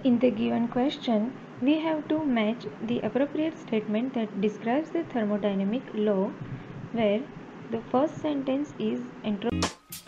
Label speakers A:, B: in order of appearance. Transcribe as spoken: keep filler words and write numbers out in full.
A: In the given question, we have to match the appropriate statement that describes the thermodynamic law, where the first sentence is entropy.